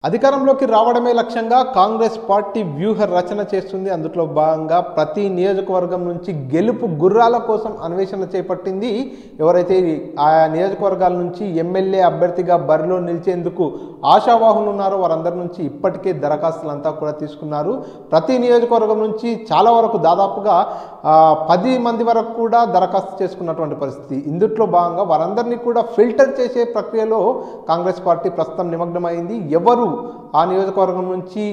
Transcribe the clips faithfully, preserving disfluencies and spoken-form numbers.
అధికారంలోకి రావడమే లక్ష్యంగా కాంగ్రెస్ పార్టీ వ్యూహ రచన చేస్తుంది. అందులో భాగంగా ప్రతి నియోజకవర్గం నుంచి గెలుపు గుర్రాల కోసం అన్వేషణ చేపట్టింది. ఎవరైతే ఆయా నియోజకవర్గాల నుంచి ఎమ్మెల్యే అభ్యర్థిగా బరిలో నిలిచేందుకు ఆశావాహులు ఉన్నారో వారందరి నుంచి ఇప్పటికే దరఖాస్తులంతా కూడా తీసుకున్నారు. ప్రతి నియోజకవర్గం నుంచి చాలా వరకు దాదాపుగా పది మంది వరకు కూడా దరఖాస్తు చేసుకున్నటువంటి పరిస్థితి. ఇందులో భాగంగా వారందరినీ కూడా ఫిల్టర్ చేసే ప్రక్రియలో కాంగ్రెస్ పార్టీ ప్రస్తుతం నిమగ్నమైంది. ఎవరు ఆ నియోజకవర్గం నుంచి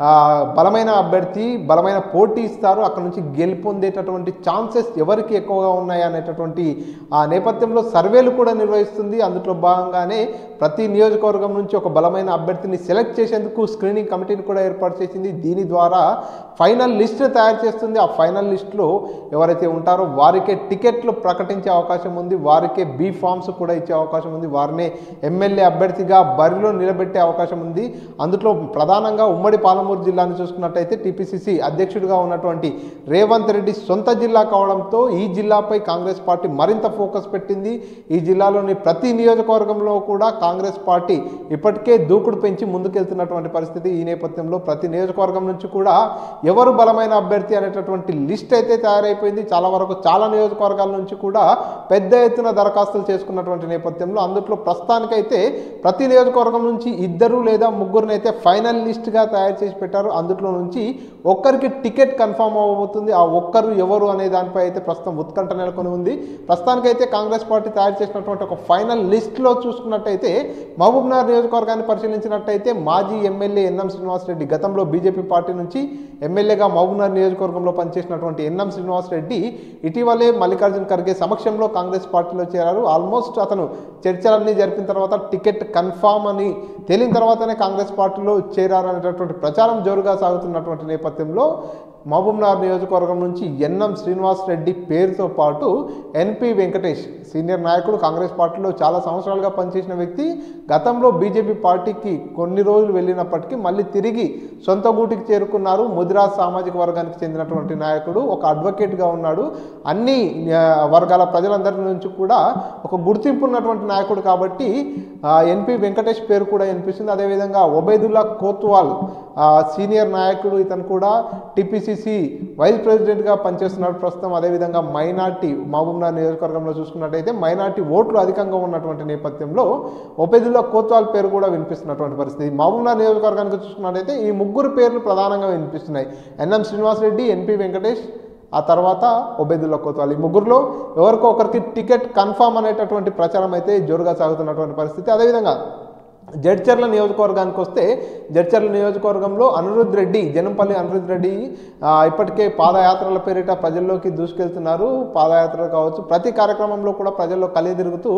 బలమైన అభ్యర్థి బలమైన పోటీ ఇస్తారు, అక్కడ నుంచి గెలుపొందేటటువంటి ఛాన్సెస్ ఎవరికి ఎక్కువగా ఉన్నాయి అనేటటువంటి ఆ నేపథ్యంలో సర్వేలు కూడా నిర్వహిస్తుంది. అందులో భాగంగానే ప్రతి నియోజకవర్గం నుంచి ఒక బలమైన అభ్యర్థిని సెలెక్ట్ చేసేందుకు స్క్రీనింగ్ కమిటీని కూడా ఏర్పాటు చేసింది. దీని ద్వారా ఫైనల్ లిస్ట్ తయారు చేస్తుంది. ఆ ఫైనల్ లిస్టులో ఎవరైతే ఉంటారో వారికే టికెట్లు ప్రకటించే అవకాశం ఉంది, వారికే బీ ఫామ్స్ కూడా ఇచ్చే అవకాశం ఉంది, వారినే ఎమ్మెల్యే అభ్యర్థిగా బరిలో నిలబెట్టే అవకాశం ఉంది. అందులో ప్రధానంగా ఉమ్మడి పాలమూరు జిల్లాను చూసుకున్నట్టయితే టీపీసీసీ అధ్యక్షుడిగా ఉన్నటువంటి రేవంత్ రెడ్డి సొంత జిల్లా కావడంతో ఈ జిల్లాపై కాంగ్రెస్ పార్టీ మరింత ఫోకస్ పెట్టింది. ఈ జిల్లాలోని ప్రతి నియోజకవర్గంలో కూడా కాంగ్రెస్ పార్టీ ఇప్పటికే దూకుడు పెంచి ముందుకెళ్తున్నటువంటి పరిస్థితి. ఈ నేపథ్యంలో ప్రతి నియోజకవర్గం నుంచి కూడా ఎవరు బలమైన అభ్యర్థి అనేటటువంటి లిస్ట్ అయితే తయారైపోయింది. చాలా వరకు చాలా నియోజకవర్గాల నుంచి కూడా పెద్ద ఎత్తున దరఖాస్తులు చేసుకున్నటువంటి నేపథ్యంలో అందులో ప్రస్తుతానికైతే ప్రతి నియోజకవర్గం నుంచి ఇద్దరు లేదా ముగ్గురిని అయితే ఫైనల్ లిస్ట్గా తయారు చేసి పెట్టారు. అందులో నుంచి ఒక్కరికి టికెట్ కన్ఫర్మ్ అవ్వబోతుంది. ఆ ఒక్కరు ఎవరు అనే దానిపై అయితే ప్రస్తుతం ఉత్కంఠ నెలకొని ఉంది. ప్రస్తుతానికైతే కాంగ్రెస్ పార్టీ తయారు చేసినటువంటి ఒక ఫైనల్ లిస్ట్లో చూసుకున్నట్టయితే మహబూబ్నగర్ నియోజకవర్గాన్ని పరిశీలించినట్టయితే మాజీ ఎమ్మెల్యే ఎన్ఎం శ్రీనివాసరెడ్డి గతంలో బీజేపీ పార్టీ నుంచి ఎమ్మెల్యేగా మహబూబ్నగర్ నియోజకవర్గంలో పనిచేసినటువంటి ఎన్ఎం శ్రీనివాసరెడ్డి ఇటీవలే మల్లికార్జున ఖర్గే సమక్షంలో కాంగ్రెస్ పార్టీలో చేరారు. ఆల్మోస్ట్ అతను చర్చలన్నీ జరిపిన తర్వాత టికెట్ కన్ఫామ్ అని తేలిన తర్వాతనే కాంగ్రెస్ పార్టీలో చేరారనేటటువంటి ప్రచారం జోరుగా సాగుతున్నటువంటి నేపథ్యంలో మహబూబ్నగర్ నియోజకవర్గం నుంచి ఎన్ఎం శ్రీనివాసరెడ్డి పేరుతో పాటు ఎన్పి వెంకటేష్ సీనియర్ నాయకుడు, కాంగ్రెస్ పార్టీలో చాలా సంవత్సరాలుగా పనిచేసిన వ్యక్తి, గతంలో బీజేపీ పార్టీకి కొన్ని రోజులు వెళ్ళినప్పటికీ మళ్ళీ తిరిగి సొంత గూటికి చేరుకున్నారు. ముదిరాజ్ సామాజిక వర్గానికి చెందినటువంటి నాయకుడు, ఒక అడ్వకేట్గా ఉన్నాడు. అన్ని వర్గాల ప్రజలందరి నుంచి కూడా ఒక గుర్తింపు ఉన్నటువంటి నాయకుడు కాబట్టి ఎన్పి వెంకటేష్ పేరు కూడా వినిపిస్తుంది. అదేవిధంగా ఒబైదుల్లా కోత్వాల్ సీనియర్ నాయకుడు, ఇతను కూడా టీపీసీసీ వైస్ ప్రెసిడెంట్గా పనిచేస్తున్నాడు ప్రస్తుతం. అదేవిధంగా మైనార్టీ మహబూబ్నగర్ నియోజకవర్గంలో చూసుకున్నట్టయితే మైనార్టీ ఓట్లు అధికంగా ఉన్నటువంటి నేపథ్యంలో ఒబైదుల్లా కోత్వాల్ పేరు కూడా వినిపిస్తున్నటువంటి పరిస్థితి. మహబూబ్నగర్ నియోజకవర్గానికి చూసుకున్నట్టయితే ఈ ముగ్గురు పేర్లు ప్రధానంగా వినిపిస్తున్నాయి. ఎన్ఎం శ్రీనివాసరెడ్డి, ఎన్పి వెంకటేష్, ఆ తర్వాత ఒబైదుల్లా కోత్వాల్. ఈ ముగ్గురులో ఎవరికో ఒకరికి టికెట్ కన్ఫామ్ అనేటటువంటి ప్రచారం అయితే జోరుగా సాగుతున్నటువంటి పరిస్థితి. అదేవిధంగా జడ్చర్ల నియోజకవర్గానికి వస్తే జడ్చర్ల నియోజకవర్గంలో అనిరుద్ రెడ్డి, జనంపల్లి అనిరుద్ రెడ్డి ఇప్పటికే పాదయాత్రల పేరిట ప్రజల్లోకి దూసుకెళ్తున్నారు. పాదయాత్రలు కావచ్చు, ప్రతి కార్యక్రమంలో కూడా ప్రజల్లో కలిగి తిరుగుతూ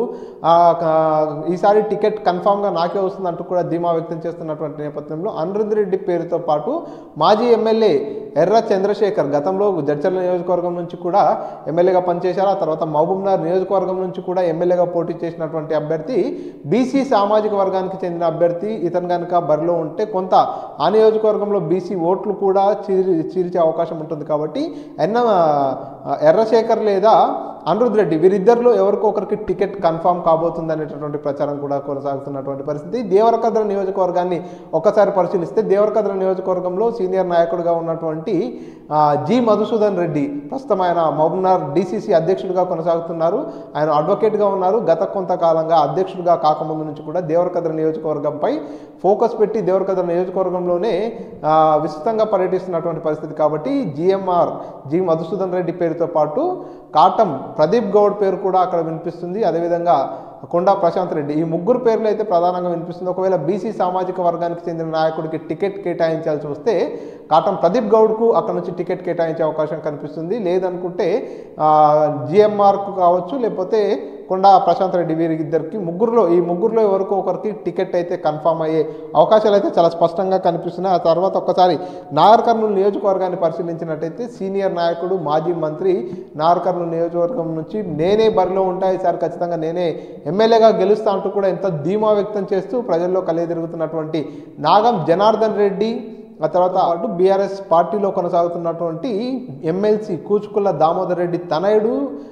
ఈసారి టికెట్ కన్ఫామ్గా నాకే వస్తుందంటూ కూడా ధీమా వ్యక్తం చేస్తున్నటువంటి నేపథ్యంలో అనిరుద్ రెడ్డి పేరుతో పాటు మాజీ ఎమ్మెల్యే ఎర్ర చంద్రశేఖర్ గతంలో జడ్చర్ల నియోజకవర్గం నుంచి కూడా ఎమ్మెల్యేగా పనిచేశారు. ఆ తర్వాత మహబూబ్నగర్ నియోజకవర్గం నుంచి కూడా ఎమ్మెల్యేగా పోటీ చేసినటువంటి అభ్యర్థి, బీసీ సామాజిక వర్గానికి చెందిన అభ్యర్థి. ఇతను కనుక బరిలో ఉంటే కొంత ఆ నియోజకవర్గంలో బీసీ ఓట్లు కూడా చీరి చీల్చే అవకాశం ఉంటుంది కాబట్టి ఎన్న ఎర్రశేఖర్ లేదా అనిరుద్ రెడ్డి వీరిద్దరిలో ఎవరికో ఒకరికి టికెట్ కన్ఫామ్ కాబోతుంది అనేటటువంటి ప్రచారం కూడా కొనసాగుతున్నటువంటి పరిస్థితి. దేవరకద్ర నియోజకవర్గాన్ని ఒక్కసారి పరిశీలిస్తే దేవరకద్ర నియోజకవర్గంలో సీనియర్ నాయకుడిగా ఉన్నటువంటి జి మధుసూదన్ రెడ్డి ప్రస్తుతం ఆయన మహబూబ్నగర్ డీసీసీ అధ్యక్షుడిగా కొనసాగుతున్నారు. ఆయన అడ్వకేట్గా ఉన్నారు. గత కొంతకాలంగా అధ్యక్షుడిగా కాకముందు నుంచి కూడా దేవరకద్ర నియోజకవర్గంపై ఫోకస్ పెట్టి దేవరకద్ర నియోజకవర్గంలోనే విస్తృతంగా పర్యటిస్తున్నటువంటి పరిస్థితి కాబట్టి జిఎంఆర్ జి మధుసూదన్ రెడ్డి పేరుతో పాటు కాటం ప్రదీప్ గౌడ్ పేరు కూడా అక్కడ వినిపిస్తుంది. అదేవిధంగా కొండా ప్రశాంత్ రెడ్డి, ఈ ముగ్గురు పేర్లు అయితే ప్రధానంగా వినిపిస్తుంది. ఒకవేళ బీసీ సామాజిక వర్గానికి చెందిన నాయకుడికి టికెట్ కేటాయించాల్సి వస్తే కాటం ప్రదీప్ గౌడ్కు అక్కడ నుంచి టికెట్ కేటాయించే అవకాశం కనిపిస్తుంది. లేదనుకుంటే జిఎంఆర్కు కావచ్చు, లేకపోతే కొండా ప్రశాంత్ రెడ్డి, వీరిద్దరికి ముగ్గురులో ఈ ముగ్గురులో ఎవరికో ఒకరికి టికెట్ అయితే కన్ఫామ్ అయ్యే అవకాశాలు అయితే చాలా స్పష్టంగా కనిపిస్తున్నాయి. ఆ తర్వాత ఒక్కసారి నాగర్ కర్నూలు నియోజకవర్గాన్ని పరిశీలించినట్టయితే సీనియర్ నాయకుడు, మాజీ మంత్రి, నాగర్ కర్నూలు నియోజకవర్గం నుంచి నేనే బరిలో ఉంటా, ఈసారి ఖచ్చితంగా నేనే ఎమ్మెల్యేగా గెలుస్తా అంటూ కూడా ఎంత ధీమా వ్యక్తం చేస్తూ ప్రజల్లో కలిగి తిరుగుతున్నటువంటి నాగం జనార్దన్ రెడ్డి, ఆ తర్వాత అటు బీఆర్ఎస్ పార్టీలో కొనసాగుతున్నటువంటి ఎమ్మెల్సీ కూచుకుల్ల దామోదర్ రెడ్డి తనయుడు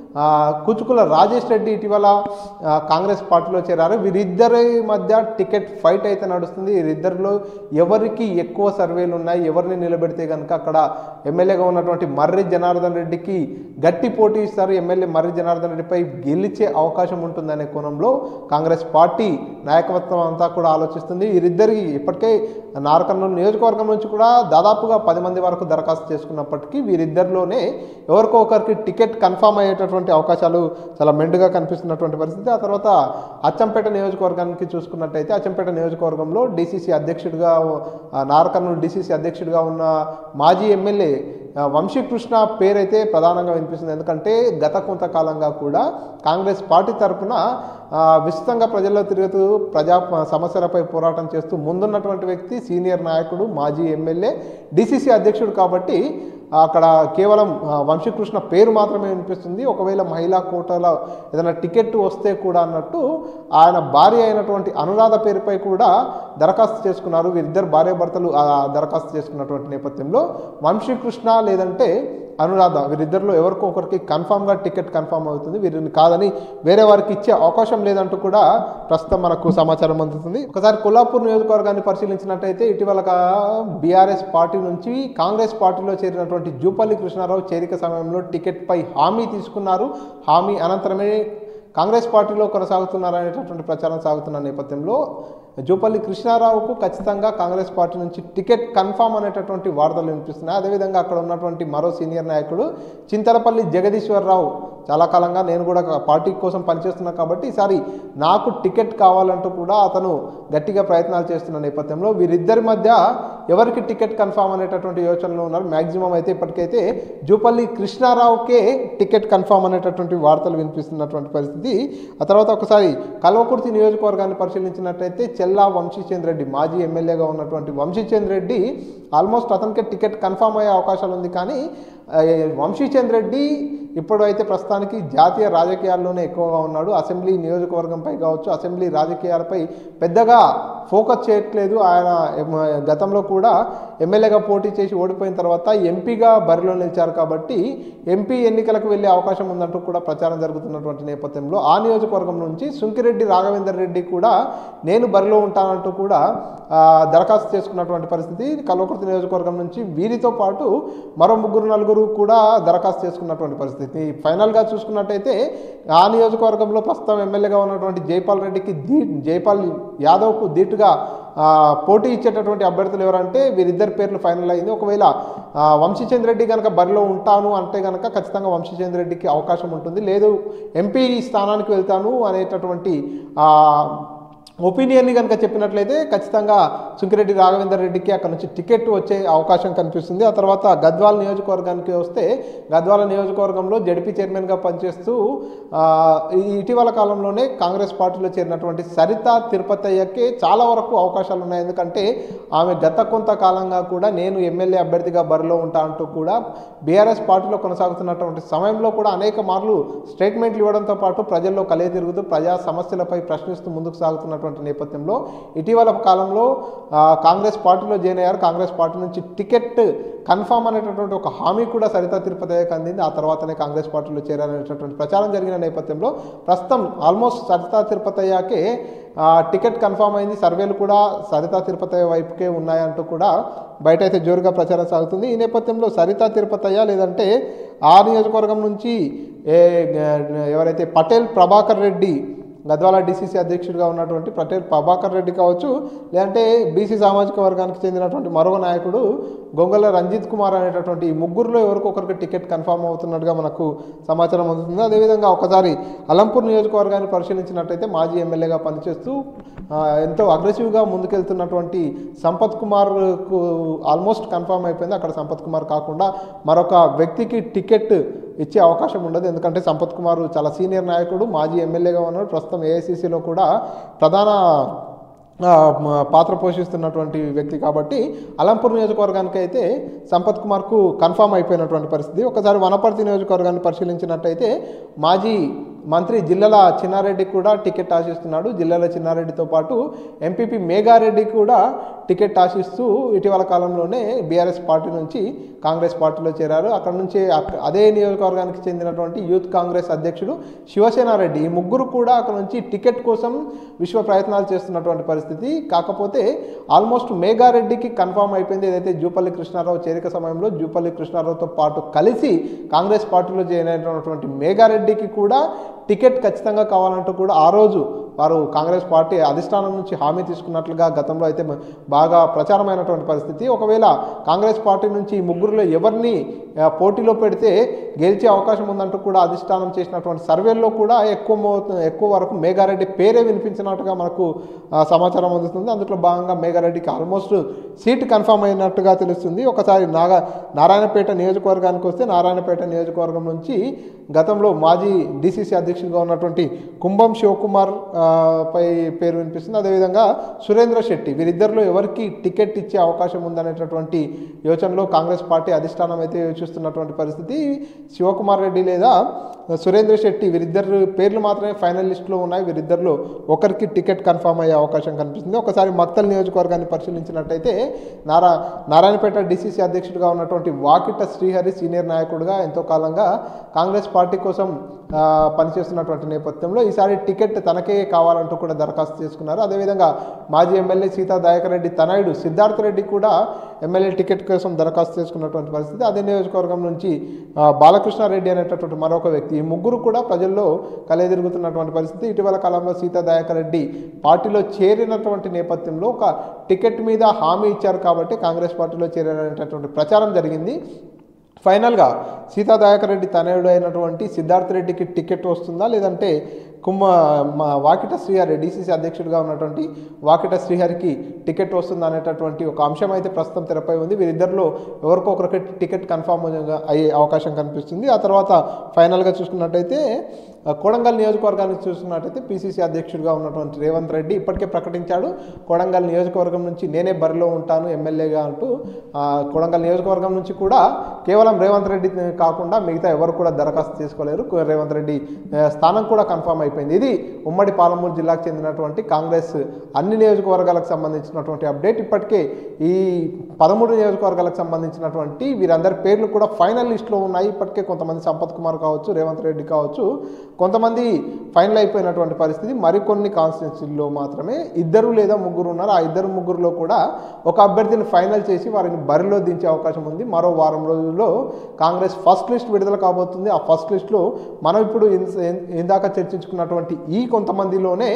కుచుకుల రాజేష్ రెడ్డి ఇటీవల కాంగ్రెస్ పార్టీలో చేరారు. వీరిద్దరి మధ్య టికెట్ ఫైట్ అయితే నడుస్తుంది. వీరిద్దరిలో ఎవరికి ఎక్కువ సర్వేలు ఉన్నాయి, ఎవరిని నిలబెడితే కనుక అక్కడ ఎమ్మెల్యేగా ఉన్నటువంటి మర్రి జనార్దన్ రెడ్డికి గట్టి పోటీ ఇస్తారు, ఎమ్మెల్యే మర్రి జనార్దన్ రెడ్డిపై గెలిచే అవకాశం ఉంటుందనే కోణంలో కాంగ్రెస్ పార్టీ నాయకత్వం అంతా కూడా ఆలోచిస్తుంది. వీరిద్దరికి ఇప్పటికే నార్కర్నూలు నియోజకవర్గం నుంచి కూడా దాదాపుగా పది మంది వరకు దరఖాస్తు చేసుకున్నప్పటికీ వీరిద్దరిలోనే ఎవరికో ఒకరికి టికెట్ కన్ఫామ్ అయ్యేటటువంటి అవకాశాలు చాలా మెండుగా కనిపిస్తున్నటువంటి పరిస్థితి. ఆ తర్వాత అచ్చంపేట నియోజకవర్గానికి చూసుకున్నట్టయితే అచ్చంపేట నియోజకవర్గంలో డీసీసీ అధ్యక్షుడిగా నార్కర్నూలు డీసీసీ అధ్యక్షుడిగా ఉన్న మాజీ ఎమ్మెల్యే వంశీకృష్ణ పేరైతే ప్రధానంగా వినిపిస్తుంది. ఎందుకంటే గత కొంతకాలంగా కూడా కాంగ్రెస్ పార్టీ తరఫున విస్తృతంగా ప్రజల్లో తిరుగుతూ ప్రజా సమస్యలపై పోరాటం చేస్తూ ముందున్నటువంటి వ్యక్తి, సీనియర్ నాయకుడు, మాజీ ఎమ్మెల్యే, డీసీసీ అధ్యక్షుడు. కాబట్టి అక్కడ కేవలం వంశీకృష్ణ పేరు మాత్రమే వినిపిస్తుంది. ఒకవేళ మహిళా కోటాలో ఏదైనా టికెట్ వస్తే కూడా అన్నట్టు ఆయన భార్య అయినటువంటి అనురాధ పేరుపై కూడా దరఖాస్తు చేసుకున్నారు. వీరిద్దరు భార్యాభర్తలు దరఖాస్తు చేసుకున్నటువంటి నేపథ్యంలో వంశీకృష్ణ లేదంటే అనురాధ వీరిద్దరిలో ఎవరికో ఒకరికి కన్ఫామ్గా టికెట్ కన్ఫామ్ అవుతుంది. వీరిని కాదని వేరే వారికి ఇచ్చే అవకాశం లేదంటూ కూడా ప్రస్తుతం మనకు సమాచారం అందుతుంది. ఒకసారి కొల్లాపూర్ నియోజకవర్గాన్ని పరిశీలించినట్టయితే ఇటీవల బీఆర్ఎస్ పార్టీ నుంచి కాంగ్రెస్ పార్టీలో చేరినటువంటి జూపల్లి కృష్ణారావు చేరిక సమయంలో టికెట్పై హామీ తీసుకున్నారు. హామీ అనంతరమే కాంగ్రెస్ పార్టీలో కొనసాగుతున్నారనేటటువంటి ప్రచారం సాగుతున్న నేపథ్యంలో జూపల్లి కృష్ణారావుకు ఖచ్చితంగా కాంగ్రెస్ పార్టీ నుంచి టికెట్ కన్ఫామ్ అనేటటువంటి వార్తలు వినిపిస్తున్నాయి. అదేవిధంగా అక్కడ ఉన్నటువంటి మరో సీనియర్ నాయకుడు చింతలపల్లి జగదీశ్వరరావు చాలా కాలంగా నేను కూడా పార్టీ కోసం పనిచేస్తున్నా కాబట్టి ఈసారి నాకు టికెట్ కావాలంటూ కూడా అతను గట్టిగా ప్రయత్నాలు చేస్తున్న నేపథ్యంలో వీరిద్దరి మధ్య ఎవరికి టికెట్ కన్ఫామ్ అనేటటువంటి యోచనలో ఉన్నారు. మ్యాక్సిమం అయితే ఇప్పటికైతే జూపల్లి కృష్ణారావుకే టికెట్ కన్ఫామ్ అనేటటువంటి వార్తలు వినిపిస్తున్నటువంటి పరిస్థితి. ఆ తర్వాత ఒకసారి కల్వకుర్తి నియోజకవర్గాన్ని పరిశీలించినట్టయితే చెల్లా వంశీచంద్ర రెడ్డి మాజీ ఎమ్మెల్యేగా ఉన్నటువంటి వంశీచంద్ర రెడ్డి ఆల్మోస్ట్ అతనికి టికెట్ కన్ఫామ్ అయ్యే అవకాశాలు ఉంది. కానీ వంశీచంద్ర రెడ్డి ఇప్పుడు అయితే ప్రస్తుతానికి జాతీయ రాజకీయాల్లోనే ఎక్కువగా ఉన్నాడు. అసెంబ్లీ నియోజకవర్గంపై కావచ్చు, అసెంబ్లీ రాజకీయాలపై పెద్దగా ఫోకస్ చేయట్లేదు. ఆయన గతంలో కూడా ఎమ్మెల్యేగా పోటీ చేసి ఓడిపోయిన తర్వాత ఎంపీగా బరిలో నిలిచారు కాబట్టి ఎంపీ ఎన్నికలకు వెళ్ళే అవకాశం ఉందంటూ కూడా ప్రచారం జరుగుతున్నటువంటి నేపథ్యంలో ఆ నియోజకవర్గం నుంచి సుంకిరెడ్డి రాఘవేందర్ రెడ్డి కూడా నేను బరిలో ఉంటానంటూ కూడా దరఖాస్తు చేసుకున్నటువంటి పరిస్థితి. కల్వకుర్తి నియోజకవర్గం నుంచి వీరితో పాటు మరో ముగ్గురు నలుగురు కూడా దరఖాస్తు చేసుకున్నటువంటి పరిస్థితి. ఫైనల్గా చూసుకున్నట్టయితే ఆ నియోజకవర్గంలో ప్రస్తుతం ఎమ్మెల్యేగా ఉన్నటువంటి జైపాల్ రెడ్డికి దీ జైపాల్ యాదవ్కు ధీటుగా పోటీ ఇచ్చేటటువంటి అభ్యర్థులు ఎవరంటే వీరిద్దరి పేర్లు ఫైనల్ అయింది. ఒకవేళ వంశీచంద్ర రెడ్డి కనుక బరిలో ఉంటాను అంటే కనుక ఖచ్చితంగా వంశీచంద్ర రెడ్డికి అవకాశం ఉంటుంది. లేదు ఎంపీ స్థానానికి వెళ్తాను అనేటటువంటి ఒపీనియన్ని కనుక చెప్పినట్లయితే ఖచ్చితంగా సుంకిరెడ్డి రాఘవేందర్ రెడ్డికి అక్కడ నుంచి టికెట్ వచ్చే అవకాశం కనిపిస్తుంది. ఆ తర్వాత గద్వాల నియోజకవర్గానికి వస్తే గద్వాల నియోజకవర్గంలో జడ్పీ చైర్మన్గా పనిచేస్తూ ఇటీవల కాలంలోనే కాంగ్రెస్ పార్టీలో చేరినటువంటి సరిత తిరుపతయ్యకి చాలా వరకు అవకాశాలు ఉన్నాయి. ఎందుకంటే ఆమె గత కొంతకాలంగా కూడా నేను ఎమ్మెల్యే అభ్యర్థిగా బరిలో ఉంటా అంటూ కూడా బీఆర్ఎస్ పార్టీలో కొనసాగుతున్నటువంటి సమయంలో కూడా అనేక మార్లు స్టేట్మెంట్లు ఇవ్వడంతో పాటు ప్రజల్లో కలే తిరుగుతూ ప్రజా సమస్యలపై ప్రశ్నిస్తూ ముందుకు సాగుతున్నటువంటి నేపథ్యంలో ఇటీవల కాలంలో కాంగ్రెస్ పార్టీలో జాయిన్ అయ్యారు. కాంగ్రెస్ పార్టీ నుంచి టికెట్ కన్ఫామ్ అనేటటువంటి ఒక హామీ కూడా సరిత తిరుపతికి అందింది. ఆ తర్వాతనే కాంగ్రెస్ పార్టీలో చేరారనేటటువంటి ప్రచారం జరిగిన నేపథ్యంలో ప్రస్తుతం ఆల్మోస్ట్ సరిత తిరుపతయ్యకే టికెట్ కన్ఫామ్ అయింది. సర్వేలు కూడా సరిత తిరుపతయ్య వైపుకే ఉన్నాయంటూ కూడా బయట అయితే జోరుగా ప్రచారం సాగుతుంది. ఈ నేపథ్యంలో సరిత తిరుపతయ్య లేదంటే ఆ నియోజకవర్గం నుంచి ఎవరైతే పటేల్ ప్రభాకర్ రెడ్డి గద్వాల డీసీసీ అధ్యక్షుడిగా ఉన్నటువంటి పటేల్ ప్రభాకర్ రెడ్డి కావచ్చు, లేదంటే బీసీ సామాజిక వర్గానికి చెందినటువంటి మరో నాయకుడు గొంగళ రంజిత్ కుమార్ అనేటటువంటి ఈ ముగ్గురులో ఎవరికొకరికి టికెట్ కన్ఫామ్ అవుతున్నట్టుగా మనకు సమాచారం అందుతుంది. అదేవిధంగా ఒకసారి అలంపూర్ నియోజకవర్గాన్ని పరిశీలించినట్టయితే మాజీ ఎమ్మెల్యేగా పనిచేస్తూ ఎంతో అగ్రెసివ్గా ముందుకెళ్తున్నటువంటి సంపత్ కుమార్కు ఆల్మోస్ట్ కన్ఫామ్ అయిపోయింది. అక్కడ సంపత్ కుమార్ కాకుండా మరొక వ్యక్తికి టికెట్ ఇచ్చే అవకాశం ఉండదు. ఎందుకంటే సంపత్ కుమార్ చాలా సీనియర్ నాయకుడు, మాజీ ఎమ్మెల్యేగా ఉన్నాడు. ప్రస్తుతం ఏఐసీసీలో కూడా ప్రధాన పాత్ర పోషిస్తున్నటువంటి వ్యక్తి కాబట్టి అలంపూర్ నియోజకవర్గానికి అయితే సంపత్ కుమార్కు కన్ఫామ్ అయిపోయినటువంటి పరిస్థితి. ఒకసారి వనపర్తి నియోజకవర్గాన్ని పరిశీలించినట్టయితే మాజీ మంత్రి జిల్లల చిన్నారెడ్డి కూడా టికెట్ ఆశిస్తున్నాడు. జిల్లల చిన్నారెడ్డితో పాటు ఎంపీపీ మేఘారెడ్డి కూడా టికెట్ ఆశిస్తూ ఇటీవల కాలంలోనే బీఆర్ఎస్ పార్టీ నుంచి కాంగ్రెస్ పార్టీలో చేరారు. అక్కడ నుంచి అదే నియోజకవర్గానికి చెందినటువంటి యూత్ కాంగ్రెస్ అధ్యక్షుడు శివసేనారెడ్డి, ఈ ముగ్గురు కూడా అక్కడ నుంచి టికెట్ కోసం విశ్వ ప్రయత్నాలు చేస్తున్నటువంటి పరిస్థితి. కాకపోతే ఆల్మోస్ట్ మేఘారెడ్డికి కన్ఫామ్ అయిపోయింది. ఏదైతే జూపల్లి కృష్ణారావు చేరిక సమయంలో జూపల్లి కృష్ణారావుతో పాటు కలిసి కాంగ్రెస్ పార్టీలో జాయిన్ అయినటువంటి మేఘారెడ్డికి కూడా టికెట్ ఖచ్చితంగా కావాలంటూ కూడా ఆ రోజు వారు కాంగ్రెస్ పార్టీ అధిష్టానం నుంచి హామీ తీసుకున్నట్లుగా గతంలో అయితే బాగా ప్రచారమైనటువంటి పరిస్థితి. ఒకవేళ కాంగ్రెస్ పార్టీ నుంచి ఈ ముగ్గురులో ఎవరిని పోటీలో పెడితే గెలిచే అవకాశం ఉందంటూ కూడా అధిష్టానం చేసినటువంటి సర్వేల్లో కూడా ఎక్కువ ఎక్కువ వరకు మేఘారెడ్డి పేరే వినిపించినట్టుగా మనకు సమాచారం అందుతుంది. అందులో భాగంగా మేఘారెడ్డికి ఆల్మోస్ట్ సీట్ కన్ఫర్మ్ అయినట్టుగా తెలుస్తుంది. ఒకసారి నాగా నారాయణపేట నియోజకవర్గానికి వస్తే నారాయణపేట నియోజకవర్గం నుంచి గతంలో మాజీ డీసీసీ అధ్యక్షుడిగా ఉన్నటువంటి కుంభం శివకుమార్ పై పేరు వినిపిస్తుంది. అదేవిధంగా సురేంద్ర శెట్టి, వీరిద్దరిలో ఎవరికి టికెట్ ఇచ్చే అవకాశం ఉందనేటటువంటి యోచనలో కాంగ్రెస్ పార్టీ అధిష్టానం అయితే చూస్తున్నటువంటి పరిస్థితి. శివకుమార్ రెడ్డి లేదా సురేంద్ర శెట్టి వీరిద్దరు పేర్లు మాత్రమే ఫైనల్ లిస్టులో ఉన్నాయి. వీరిద్దరిలో ఒకరికి టికెట్ కన్ఫర్మ్ అయ్యే అవకాశం కనిపిస్తుంది. ఒకసారి మక్తల్ నియోజకవర్గాన్ని పరిశీలించినట్టయితే నారా నారాయణపేట డీసీసీ అధ్యక్షుడిగా ఉన్నటువంటి వాకిట శ్రీహరి సీనియర్ నాయకుడిగా ఎంతో కాలంగా కాంగ్రెస్ పార్టీ కోసం పనిచేస్తున్నటువంటి నేపథ్యంలో ఈసారి టికెట్ తనకే కావాలంటూ కూడా దరఖాస్తు చేసుకున్నారు. అదేవిధంగా మాజీ ఎమ్మెల్యే సీతా దయాకర్ రెడ్డి తనయుడు సిద్ధార్థ రెడ్డి కూడా ఎమ్మెల్యే టికెట్ కోసం దరఖాస్తు చేసుకున్నటువంటి పరిస్థితి. అదే నియోజకవర్గం నుంచి బాలకృష్ణారెడ్డి అనేటటువంటి మరొక వ్యక్తి, ఈ ముగ్గురు కూడా ప్రజల్లో కలెదిరుగుతున్నటువంటి పరిస్థితి. ఇటీవల కాలంలో సీతా దయాకర్ రెడ్డి పార్టీలో చేరినటువంటి నేపథ్యంలో ఒక టికెట్ మీద హామీ ఇచ్చారు కాబట్టి కాంగ్రెస్ పార్టీలో చేరారనేటటువంటి ప్రచారం జరిగింది. ఫైనల్గా సీతా దయాకర్ రెడ్డి తనయుడు అయినటువంటి సిద్ధార్థ రెడ్డికి టికెట్ వస్తుందా, లేదంటే కుమ్మ వాకిట శ్రీహరి డీసీసీ అధ్యక్షుడిగా ఉన్నటువంటి వాకిట శ్రీహరికి టికెట్ వస్తుందా అనేటటువంటి ఒక అంశం అయితే ప్రస్తుతం తెరపై ఉంది. వీరిద్దరిలో ఎవరికో ఒకరికి టికెట్ కన్ఫామ్ అయ్యే అవకాశం కనిపిస్తుంది. ఆ తర్వాత ఫైనల్గా చూసుకున్నట్టయితే కొడంగల్ నియోజకవర్గానికి చూసుకున్నట్టయితే పీసీసీ అధ్యక్షుడిగా ఉన్నటువంటి రేవంత్ రెడ్డి ఇప్పటికే ప్రకటించాడు, కొడంగల్ నియోజకవర్గం నుంచి నేనే బరిలో ఉంటాను ఎమ్మెల్యేగా అంటూ. కొడంగల్ నియోజకవర్గం నుంచి కూడా కేవలం రేవంత్ రెడ్డి కాకుండా మిగతా ఎవరు కూడా దరఖాస్తు చేసుకోలేరు. రేవంత్ రెడ్డి స్థానం కూడా కన్ఫామ్ అయిపోయింది. ఇది ఉమ్మడి పాలమూరు జిల్లాకు చెందినటువంటి కాంగ్రెస్ అన్ని నియోజకవర్గాలకు సంబంధించినటువంటి అప్డేట్. ఇప్పటికే ఈ పదమూడు నియోజకవర్గాలకు సంబంధించినటువంటి వీరందరి పేర్లు కూడా ఫైనల్ లిస్టులో ఉన్నాయి. ఇప్పటికే కొంతమంది సంపత్ కుమార్ కావచ్చు, రేవంత్ రెడ్డి కావచ్చు, కొంతమంది ఫైనల్ అయిపోయినటువంటి పరిస్థితి. మరికొన్ని కాన్స్టిట్యున్సీల్లో మాత్రమే ఇద్దరు లేదా ముగ్గురు ఉన్నారు. ఆ ఇద్దరు ముగ్గురులో కూడా ఒక అభ్యర్థిని ఫైనల్ చేసి వారిని బరిలో దించే అవకాశం ఉంది. మరో వారం రోజుల్లో కాంగ్రెస్ ఫస్ట్ లిస్ట్ విడుదల కాబోతుంది. ఆ ఫస్ట్ లిస్టులో మనం ఇప్పుడు ఇందాక చర్చించుకున్నటువంటి ఈ కొంతమందిలోనే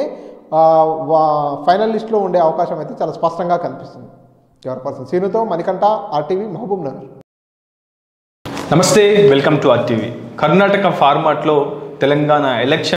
ఫైనల్ లిస్టులో ఉండే అవకాశం అయితే చాలా స్పష్టంగా కనిపిస్తుంది. ఎవరి పర్సన్ సీనుతో మణికంఠ, ఆర్టీవీ, మహబూబ్ నగర్. నమస్తే, వెల్కమ్ టు ఆర్టీవీ. కర్ణాటక ఫార్మాట్లో తెలంగాణ ఎలక్షన్